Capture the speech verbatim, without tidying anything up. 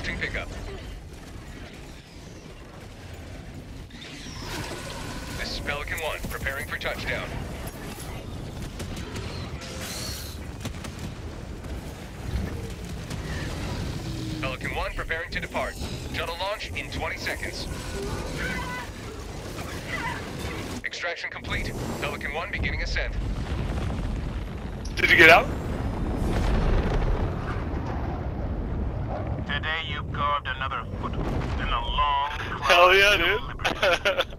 Launching pickup. This is Pelican one, preparing for touchdown. Pelican one preparing to depart. Shuttle launch in twenty seconds. Extraction complete. Pelican one beginning ascent. Did you get out? Today you've carved another foot in a long Hell cloud yeah, of dude. liberty.